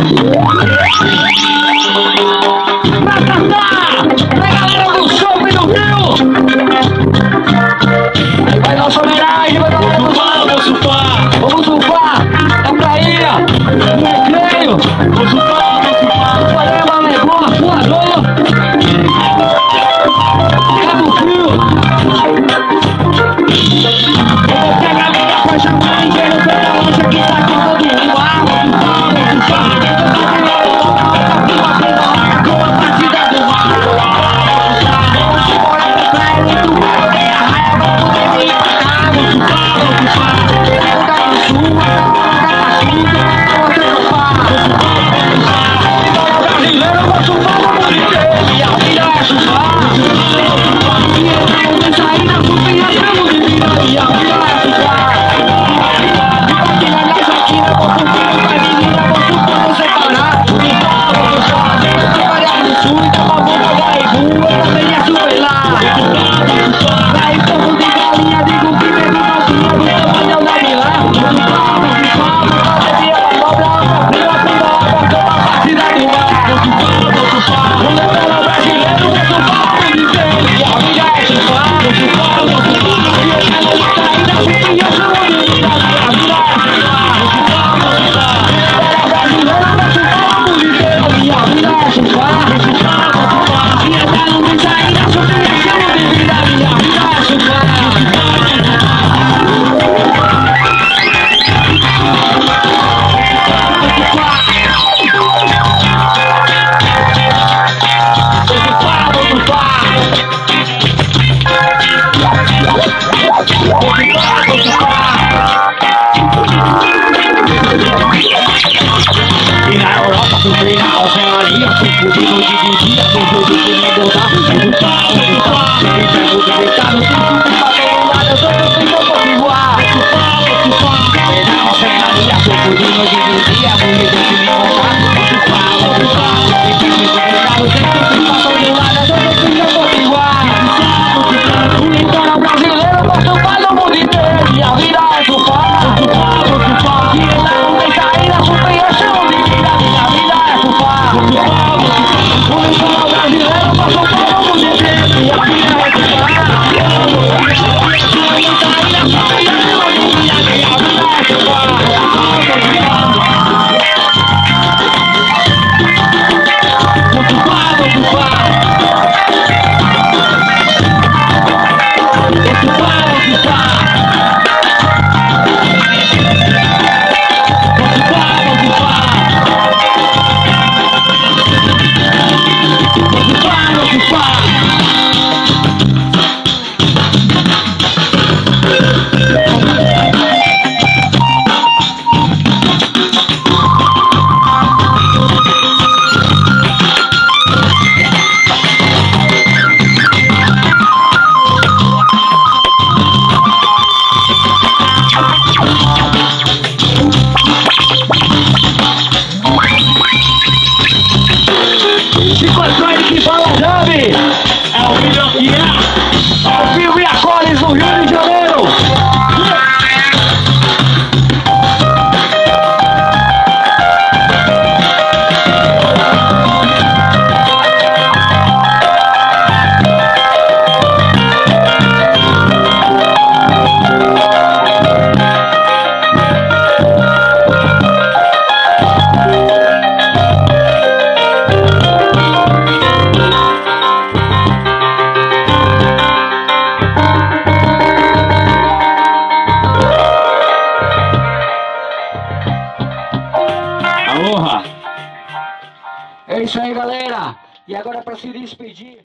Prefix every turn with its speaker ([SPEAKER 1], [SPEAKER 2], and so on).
[SPEAKER 1] Pra cantar, pra galera do surfe do Rio. Aí vai nossa homenagem, vai galera do surfe. Vamos surfar, vamos surfar. É pra ir, no recreio. Vamos surfar, vamos surfar. Valeu, embola, voador. Cabo Frio. Vou pegar minha faixa mais, quero ver a lancha que tá com todo mundo. Vamos e na Europa, surfei na Oceania, surfo de noite e de dia, surfo de que nem botar, surfar, me pego de deitado, surfo pra todo lado, eu sou potiguar, surfei na Oceania, surfo de noite e de dia, surfo de que nem botar, surfar, me pego de deitado, surfo pra todo lado, eu sou potiguar, o litoral brasileiro, tô surfando o mundo inteiro, e a vida é surfar, e lá não tem saída, surfei o chão de vida, minha vida é surfar, o litoral brasileiro, tô surfando o mundo inteiro, e a vida é surfar, não tem saída, surfei o chão de vida, minha vida é surfar. Chico, antronic, fala dub. É o vídeo que é ao vivo e a cores no Rio de Janeiro. É isso aí, galera. E agora, para se despedir...